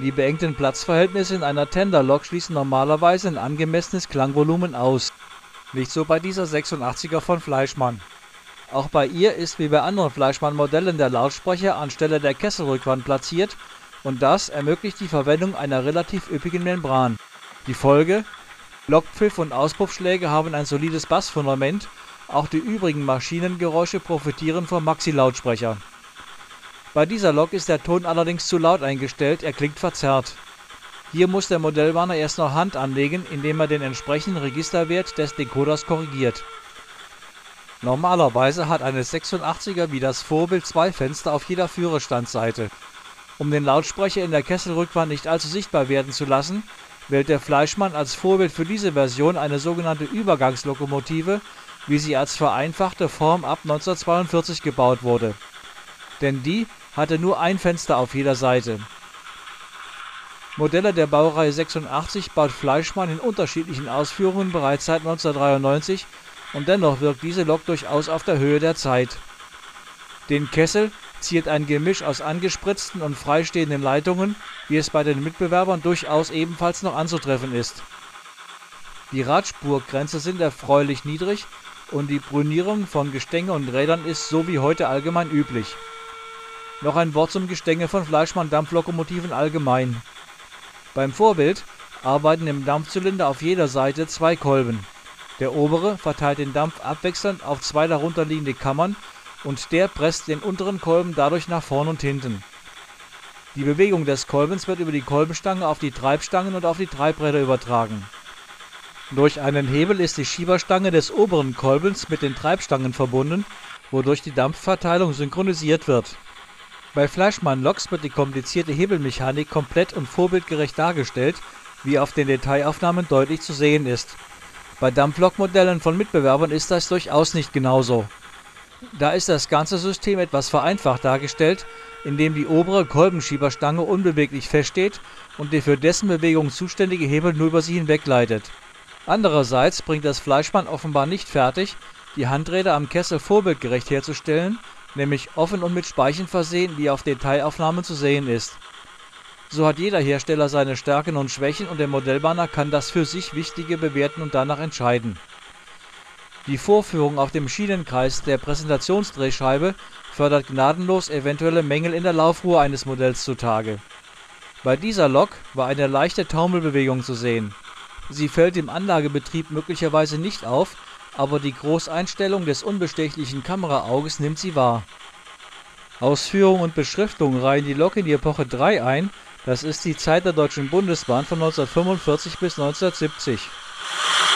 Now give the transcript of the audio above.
Die beengten Platzverhältnisse in einer Tenderlok schließen normalerweise ein angemessenes Klangvolumen aus. Nicht so bei dieser 86er von Fleischmann. Auch bei ihr ist wie bei anderen Fleischmann-Modellen der Lautsprecher anstelle der Kesselrückwand platziert und das ermöglicht die Verwendung einer relativ üppigen Membran. Die Folge: Lokpfiff und Auspuffschläge haben ein solides Bassfundament, auch die übrigen Maschinengeräusche profitieren vom Maxi-Lautsprecher. Bei dieser Lok ist der Ton allerdings zu laut eingestellt, er klingt verzerrt. Hier muss der Modellwarner erst noch Hand anlegen, indem er den entsprechenden Registerwert des Decoders korrigiert. Normalerweise hat eine 86er wie das Vorbild zwei Fenster auf jeder Führerstandsseite. Um den Lautsprecher in der Kesselrückwand nicht allzu sichtbar werden zu lassen, wählt der Fleischmann als Vorbild für diese Version eine sogenannte Übergangslokomotive, wie sie als vereinfachte Form ab 1942 gebaut wurde. Denn die hatte nur ein Fenster auf jeder Seite. Modelle der Baureihe 86 baut Fleischmann in unterschiedlichen Ausführungen bereits seit 1993 und dennoch wirkt diese Lok durchaus auf der Höhe der Zeit. Den Kessel ziert ein Gemisch aus angespritzten und freistehenden Leitungen, wie es bei den Mitbewerbern durchaus ebenfalls noch anzutreffen ist. Die Radspurgrenze sind erfreulich niedrig und die Brünierung von Gestänge und Rädern ist so wie heute allgemein üblich. Noch ein Wort zum Gestänge von Fleischmann-Dampflokomotiven allgemein. Beim Vorbild arbeiten im Dampfzylinder auf jeder Seite zwei Kolben. Der obere verteilt den Dampf abwechselnd auf zwei darunterliegende Kammern und der presst den unteren Kolben dadurch nach vorn und hinten. Die Bewegung des Kolbens wird über die Kolbenstange auf die Treibstangen und auf die Treibräder übertragen. Durch einen Hebel ist die Schieberstange des oberen Kolbens mit den Treibstangen verbunden, wodurch die Dampfverteilung synchronisiert wird. Bei Fleischmann-Loks wird die komplizierte Hebelmechanik komplett und vorbildgerecht dargestellt, wie auf den Detailaufnahmen deutlich zu sehen ist. Bei Dampflokmodellen von Mitbewerbern ist das durchaus nicht genauso. Da ist das ganze System etwas vereinfacht dargestellt, indem die obere Kolbenschieberstange unbeweglich feststeht und der für dessen Bewegung zuständige Hebel nur über sie hinwegleitet. Andererseits bringt das Fleischmann offenbar nicht fertig, die Handräder am Kessel vorbildgerecht herzustellen, nämlich offen und mit Speichen versehen, wie auf Detailaufnahmen zu sehen ist. So hat jeder Hersteller seine Stärken und Schwächen und der Modellbahner kann das für sich Wichtige bewerten und danach entscheiden. Die Vorführung auf dem Schienenkreis der Präsentationsdrehscheibe fördert gnadenlos eventuelle Mängel in der Laufruhe eines Modells zutage. Bei dieser Lok war eine leichte Taumelbewegung zu sehen. Sie fällt im Anlagebetrieb möglicherweise nicht auf, aber die Großeinstellung des unbestechlichen Kameraauges nimmt sie wahr. Ausführung und Beschriftung reihen die Lok in die Epoche 3 ein, das ist die Zeit der Deutschen Bundesbahn von 1945 bis 1970.